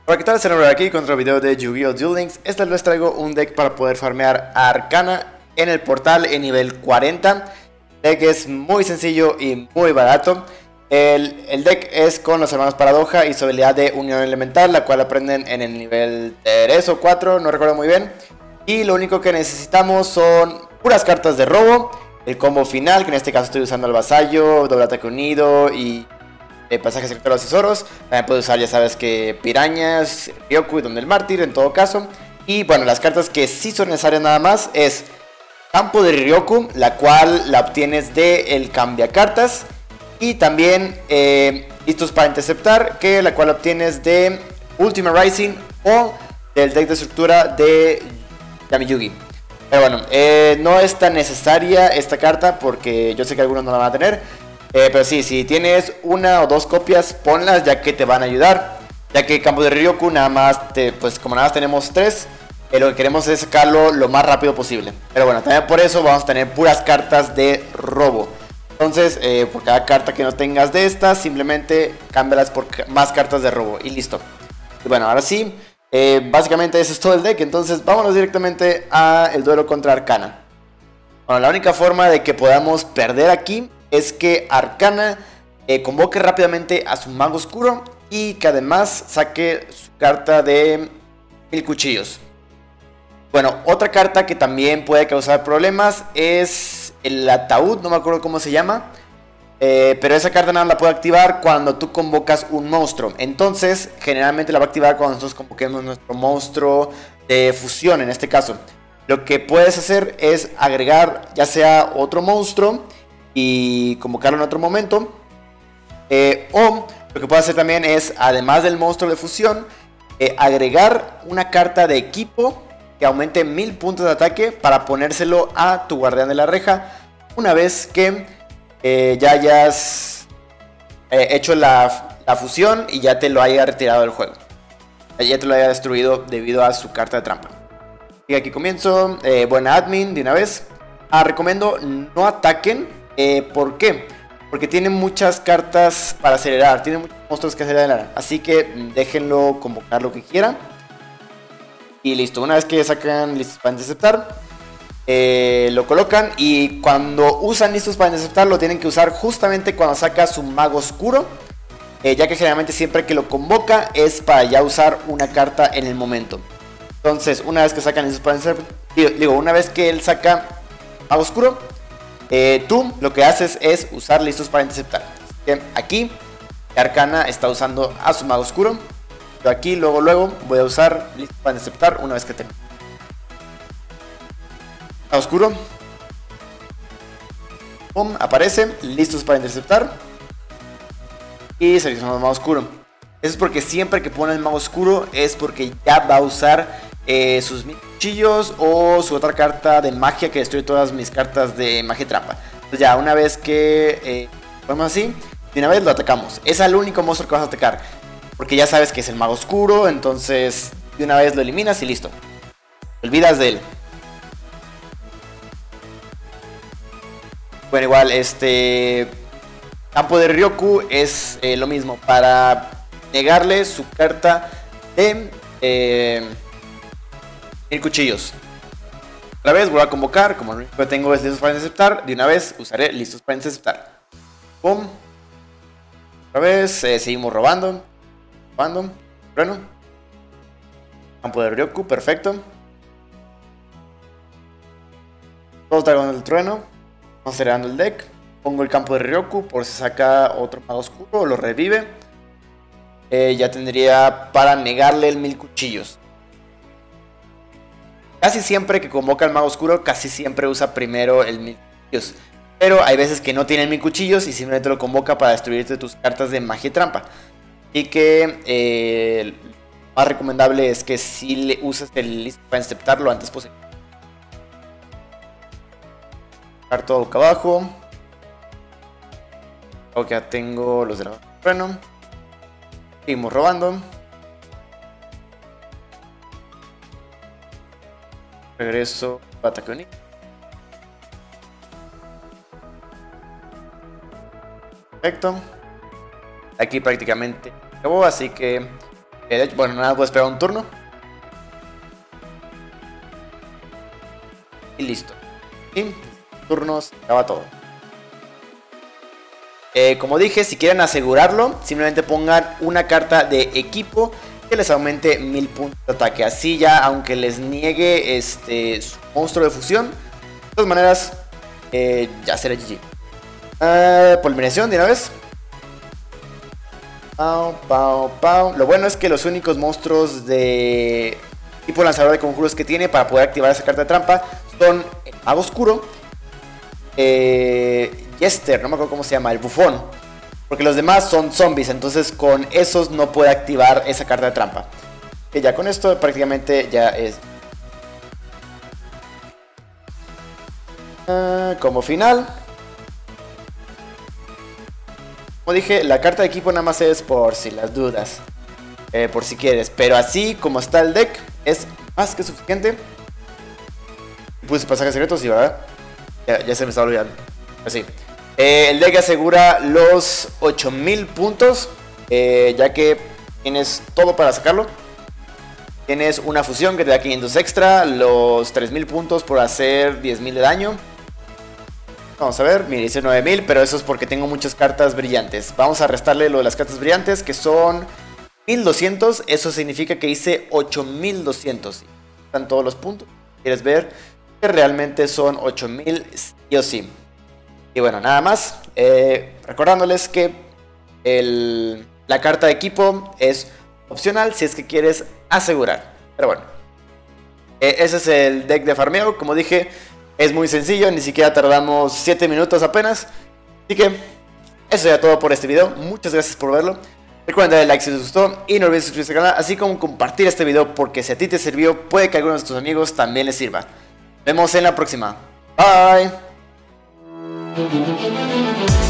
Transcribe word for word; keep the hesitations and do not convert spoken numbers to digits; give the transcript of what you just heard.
Hola, ¿qué tal? Será aquí con otro video de Yu-Gi-Oh! Duel Links. Esta vez les traigo un deck para poder farmear a Arcana en el portal en nivel cuarenta. El deck es muy sencillo y muy barato. El, el deck es con los hermanos Paradoja y su habilidad de Unión Elemental, la cual aprenden en el nivel tres o cuatro, no recuerdo muy bien. Y lo único que necesitamos son puras cartas de robo, el combo final, que en este caso estoy usando el vasallo, doble ataque unido y eh, pasaje secreto de los tesoros. También puedo usar, ya sabes, que pirañas, Ryoku y Donde el Mártir en todo caso. Y bueno, las cartas que sí son necesarias nada más es Campo de Ryoku, la cual la obtienes de el cambia cartas. Y también eh, Listos para Interceptar, que la cual obtienes de Ultima Rising o del deck de estructura de Yami Yugi. Pero bueno, eh, no es tan necesaria esta carta porque yo sé que algunos no la van a tener. Eh, pero sí, si tienes una o dos copias, ponlas, ya que te van a ayudar. Ya que Campo de Ryoku nada más, te, pues como nada más tenemos tres, eh, lo que queremos es sacarlo lo más rápido posible. Pero bueno, también por eso vamos a tener puras cartas de robo. Entonces, eh, por cada carta que no tengas de estas, simplemente cámbialas por más cartas de robo y listo. Y bueno, ahora sí, eh, básicamente ese es todo el deck. Entonces vámonos directamente al duelo contra Arcana. Bueno, la única forma de que podamos perder aquí es que Arcana eh, convoque rápidamente a su mago oscuro y que además saque su carta de mil cuchillos. Bueno, otra carta que también puede causar problemas es el ataúd, no me acuerdo cómo se llama. Eh, pero esa carta nada la puede activar cuando tú convocas un monstruo. Entonces, generalmente la va a activar cuando nosotros convoquemos nuestro monstruo de fusión, en este caso. Lo que puedes hacer es agregar ya sea otro monstruo y convocarlo en otro momento. Eh, o lo que puedes hacer también es, además del monstruo de fusión, eh, agregar una carta de equipo que aumente mil puntos de ataque para ponérselo a tu guardián de la reja una vez que eh, ya hayas eh, hecho la, la fusión y ya te lo haya retirado del juego. Ya te lo haya destruido debido a su carta de trampa. Y aquí comienzo. Eh, buena admin de una vez. Ah, recomiendo no ataquen. Eh, ¿Por qué? Porque tiene muchas cartas para acelerar. Tiene muchos monstruos que acelerar. Así que déjenlo convocar lo que quiera. Y listo. Una vez que sacan listos para interceptar, eh, lo colocan. Y cuando usan listos para interceptar, lo tienen que usar justamente cuando saca su mago oscuro. Eh, ya que generalmente siempre que lo convoca es para ya usar una carta en el momento. Entonces, una vez que sacan listos para interceptar, digo, digo una vez que él saca mago oscuro, Eh, tú lo que haces es usar listos para interceptar. Bien, aquí Arcana está usando a su mago oscuro. Yo aquí luego luego voy a usar listos para interceptar una vez que tengo mago oscuro. Pum, aparece listos para interceptar y seleccionamos el mago oscuro. Eso es porque siempre que pone el mago oscuro es porque ya va a usar eh, sus cuchillos o su otra carta de magia que destruye todas mis cartas de magia trampa. Entonces ya una vez que eh, ponemos así, de una vez lo atacamos. Es el único monstruo que vas a atacar, porque ya sabes que es el mago oscuro. Entonces de una vez lo eliminas y listo, te olvidas de él. Bueno, igual este Campo de Ryoku es eh, lo mismo, para negarle su carta de eh, mil cuchillos. Otra vez voy a convocar, como lo único que tengo es listos para interceptar, de una vez usaré listos para interceptar. Pum. Otra vez, eh, seguimos robando. Robando. Bueno. Campo de Ryoku, perfecto. Dos dragones del trueno. Vamos acelerando el deck. Pongo el Campo de Ryoku por si saca otro mago oscuro o lo revive. Eh, ya tendría para negarle el mil cuchillos. Casi siempre que convoca al mago oscuro, casi siempre usa primero el mil cuchillos. Pero hay veces que no tiene el mil cuchillos y simplemente lo convoca para destruirte tus cartas de magia y trampa. Así que eh, lo más recomendable es que si le uses el listo para interceptar lo antes posible. Dejar todo boca abajo. Ok, ya tengo los de la bueno. Seguimos robando. Regreso, ataque único. Perfecto. Aquí prácticamente acabó, así que Eh, bueno, nada, voy a esperar un turno. Y listo. Y turnos, acaba todo. Eh, como dije, si quieren asegurarlo, simplemente pongan una carta de equipo que les aumente mil puntos de ataque. Así ya, aunque les niegue este su monstruo de fusión, de todas maneras, eh, ya será G G. Uh, Polinización de una vez. Pau, pau, pau. Lo bueno es que los únicos monstruos de tipo lanzador de conjuros que tiene para poder activar esa carta de trampa son el Mago Oscuro, eh, Jester, no me acuerdo cómo se llama, el Bufón, porque los demás son zombies, entonces con esos no puede activar esa carta de trampa. Y ya con esto prácticamente ya es. Uh, como final, como dije, la carta de equipo nada más es por si las dudas, eh, por si quieres, pero así como está el deck es más que suficiente. Puse pasajes secretos, sí, ¿verdad? Ya, ya se me estaba olvidando. Pues sí. Eh, el deck asegura los ocho mil puntos, eh, ya que tienes todo para sacarlo. Tienes una fusión que te da quinientos extra, los tres mil puntos por hacer diez mil de daño. Vamos a ver, mira, dice nueve mil, pero eso es porque tengo muchas cartas brillantes. Vamos a restarle lo de las cartas brillantes, que son mil doscientos. Eso significa que hice ocho mil doscientos. Están todos los puntos. ¿Quieres ver? Que realmente son ocho mil sí o sí. Y bueno, nada más. Eh, recordándoles que el, la carta de equipo es opcional si es que quieres asegurar. Pero bueno. Eh, ese es el deck de farmeo. Como dije, es muy sencillo. Ni siquiera tardamos siete minutos apenas. Así que eso ya todo por este video. Muchas gracias por verlo. Recuerden darle like si les gustó. Y no olviden suscribirse al canal. Así como compartir este video. Porque si a ti te sirvió, puede que a algunos de tus amigos también les sirva. Nos vemos en la próxima. Bye.